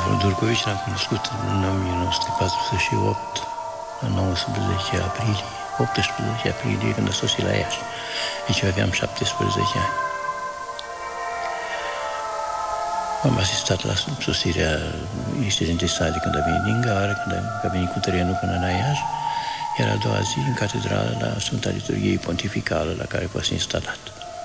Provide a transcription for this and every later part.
Durcovici l-am cunoscut în 1948, la 19 aprilie, 18 aprilie, când a sosit la Iași. Deci eu aveam 17 ani. Am asistat la sosirea excelentei sale când a venit din gară, când a venit cu trenul până la Iași, iar a doua zi în catedrală la Sfânta Liturghie Pontificală, la care a fost instalat.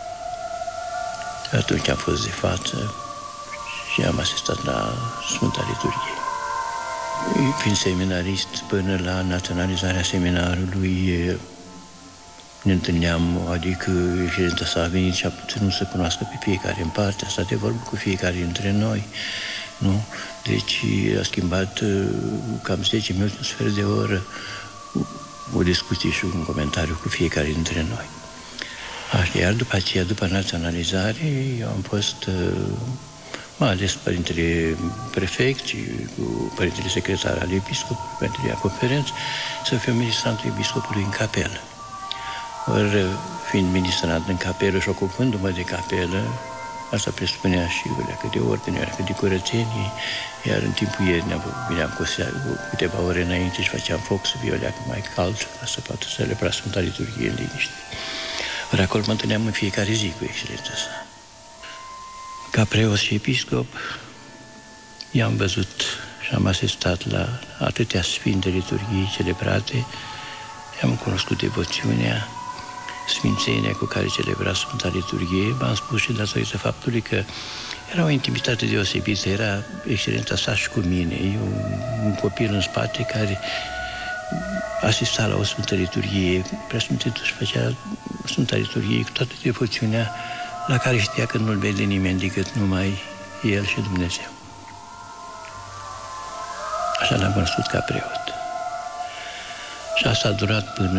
Atunci am fost de față și am asistat la Sfânta Liturghie. Fiind seminarist, până la naționalizarea seminarului, ne întâlneam, adică excelența sa a venit și a ținut să cunoască pe fiecare în parte, a stat de vorbă cu fiecare dintre noi, nu? Deci a schimbat cam 10 minute, un sfert de oră, o discuție și un comentariu cu fiecare dintre noi. Așa, iar după aceea, după naționalizare, eu am fost mai ales părintele prefect și cu părintele secretar al episcopului, părintele Iacob Ferenț, să fiu ministrantul episcopului în capelă. Ori, fiind ministrant în capelă și ocupându-mă de capelă, asta presupunea și o leacă de ordine, o leacă de curățenie, iar în timpul iernii veneam cu câteva ore înainte și făceam foc să fie o leacă mai cald, ca să poată celebra Sfânta Liturghie în liniște. Ori acolo mă întâlneam în fiecare zi cu excelența sa. Ca preot și episcop, i-am văzut și am asistat la atâtea sfinte liturghii celebrate, am cunoscut devoțiunea, sfințenia cu care celebra Sfânta Liturghie, v-am spus și datorită faptului că era o intimitate deosebită, era excelența sa și cu mine, eu, un copil în spate care asista la o Sfântă Liturghie, Preasfințitul și făcea Sfânta Liturghie cu toată devoțiunea la care știa că nu-l vede nimeni decât numai El și Dumnezeu. Așa l-am cunoscut ca preot. Și asta a durat până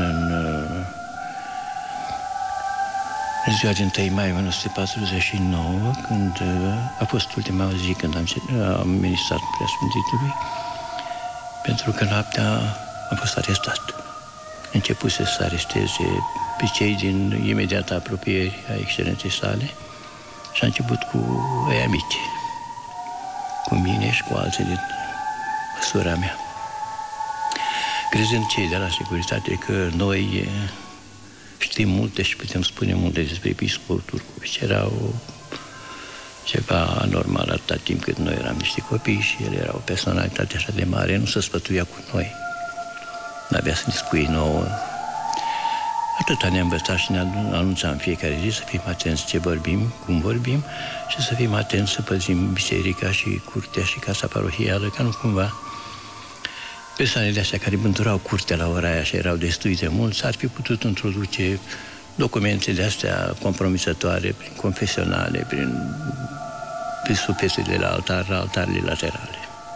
în ziua din 1 mai 1949, când a fost ultima zi când am ministrat Preasfințitului, pentru că noaptea am fost arestat. Începuse să aresteze pe cei din imediata apropiere a excelenței sale și a început cu ei amici, cu mine și cu alții din măsura mea. Crezând cei de la securitate că noi știm multe și putem spune multe despre episcopul Durcovici, era ceva anormal atâta timp cât noi eram niște copii și el era o personalitate așa de mare, nu se sfătuia cu noi. N-avea să ne spui nouă. Atâta ne-a învățat și ne anunța în fiecare zi să fim atenți ce vorbim, cum vorbim și să fim atenți să păzim biserica și curtea și casa parohială, ca nu cumva persoanele astea care bânturau curtea la ora aia și erau destui de mulți, ar fi putut introduce documente de astea compromisătoare prin confesionale, prin supesele la altar, la altarele laterale.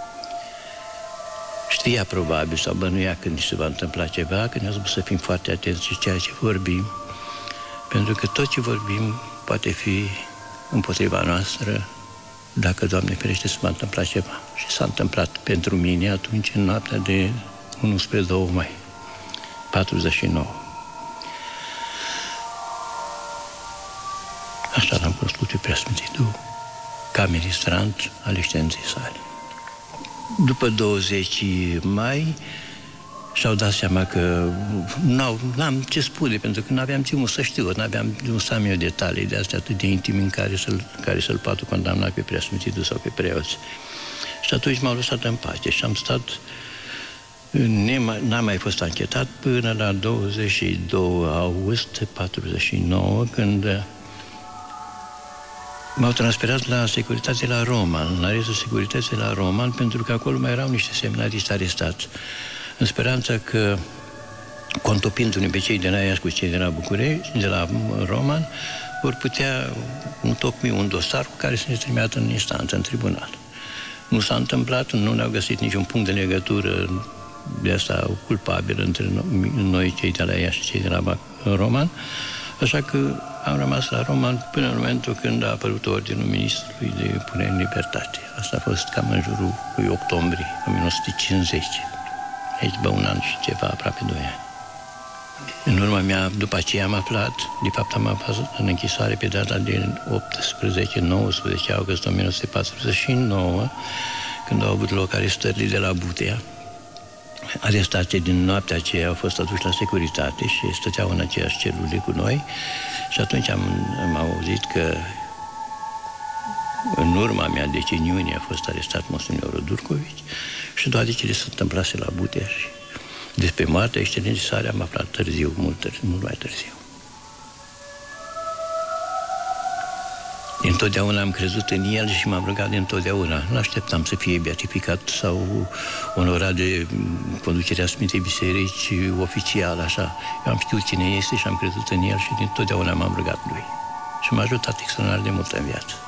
Știa probabil sau bănuia când ni se va întâmpla ceva, că ne-a spus să fim foarte atenți și ceea ce vorbim, pentru că tot ce vorbim poate fi împotriva noastră dacă, Doamne ferește, se va întâmpla ceva. Și s-a întâmplat pentru mine atunci, în noaptea de 1 spre 2 mai, 49. Așa l-am cunoscut pe Preasfințitul ca ministrant al excelenței sale. După 20 mai și-au dat seama că n-am ce spune, pentru că n-aveam ce să știu, n-aveam să am eu detalii de astea atât de intime în care să-l poată condamna pe Preasfințitul sau pe preoți. Și atunci m-au lăsat în pace și am stat, n-am mai fost anchetat până la 22 august 49, când m-au transferat la securitate la Roman, la restul securității la Roman, pentru că acolo mai erau niște seminariști arestați. În speranța că, contopindu-ne pe cei de la Iași cu cei de la București, de la Roman, vor putea întocmi un dosar cu care să ne trimită în instanță, în tribunal. Nu s-a întâmplat, nu ne-au găsit niciun punct de legătură de asta culpabil între noi, cei de la Iași și cei de la Roman, așa că am rămas la Roman până în momentul când a apărut ordinul ministrului de punere în libertate. Asta a fost cam în jurul lui octombrie 1950. Aici, un an și ceva, aproape 2 ani. În urma mea, după aceea am aflat, de fapt am aflat în închisoare pe data de 18-19 august 1949, când au avut loc arestările de la Butea. Arestații din noaptea aceea au fost aduși la securitate și stăteau în aceeași celule cu noi și atunci am auzit că în urma mea deceniunii a fost arestat Monsignorul Durcovici și toate cele se întâmplase la Butea și despre moartea excelenței sale am aflat târziu, mult mai târziu. Întotdeauna am crezut în el și m-am rugat întotdeauna. Nu așteptam să fie beatificat sau onorat de conducerea Sfintei Biserici oficial, așa. Eu am știut cine este și am crezut în el și întotdeauna m-am rugat lui. Și m-a ajutat extraordinar de mult în viață.